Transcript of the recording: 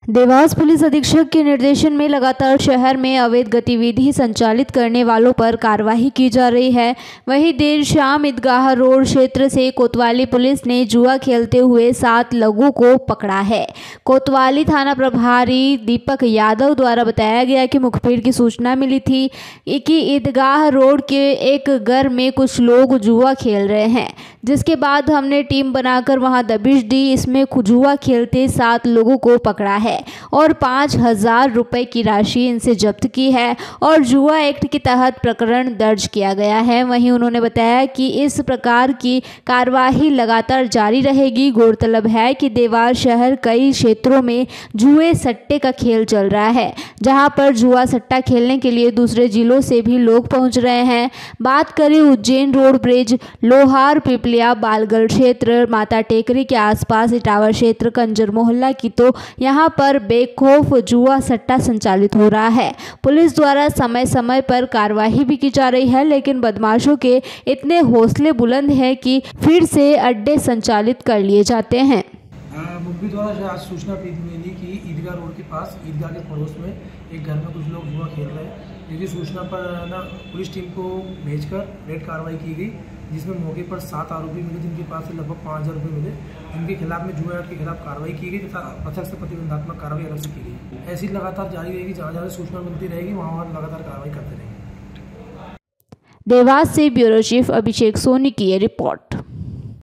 Dewas police अधीक्षक के निर्देशन में लगातार शहर में अवैध गतिविधि संचालित करने वालों पर कार्रवाई की जा रही है। वहीं देर शाम ईदगाह रोड क्षेत्र से कोतवाली पुलिस ने जुआ खेलते हुए 7 लोगों को पकड़ा है। कोतवाली थाना प्रभारी दीपक यादव द्वारा बताया गया कि मुखबिर की सूचना मिली थी कि ईदगाह रोड के एक घर में कुछ लोग जुआ खेल रहे हैं, जिसके बाद हमने टीम बनाकर वहां दबिश दी। इसमें जुआ खेलते 7 लोगों को पकड़ा है और 5,000 रुपए की राशि इनसे जब्त की है और जुआ एक्ट के तहत प्रकरण दर्ज किया गया है। वहीं उन्होंने बताया कि इस प्रकार की कार्यवाही लगातार जारी रहेगी। गौरतलब है कि देवास शहर कई क्षेत्रों में जुए सट्टे का खेल चल रहा है, जहां पर जुआ सट्टा खेलने के लिए दूसरे जिलों से भी लोग पहुंच रहे हैं। बात करें उज्जैन रोड ब्रिज, लोहार, पिपलिया, बालगढ़ क्षेत्र, माता टेकरी के आसपास इटावा क्षेत्र, कंजर मोहल्ला की, तो यहां पर बेखौफ जुआ सट्टा संचालित हो रहा है। पुलिस द्वारा समय समय पर कार्रवाई भी की जा रही है, लेकिन बदमाशों के इतने हौसले बुलंद हैं कि फिर से अड्डे संचालित कर लिए जाते हैं। मुखबिर द्वारा आज सूचना मिली कि ईदगाह रोड के पास ईदगाह के पड़ोस में एक घर में कुछ लोग जुआ खेल रहे हैं। जिसकी सूचना पर पुलिस टीम को भेजकर रेड कार्रवाई की गई, जिसमें मौके पर 7 आरोपी मिले, जिनके पास से लगभग 5,000 रुपये मिले। इनके खिलाफ में जुआ एक्ट के खिलाफ कार्रवाई की गई तथा प्रत्यक्ष प्रतिबंधात्मक कार्रवाई अलग से की गई। ऐसी लगातार जारी रहेगी, जहाँ जहाँ सूचना मिलती रहेगी वहाँ लगातार कार्रवाई करते रहेंगे। देवास से ब्यूरो चीफ अभिषेक सोनी की ये रिपोर्ट।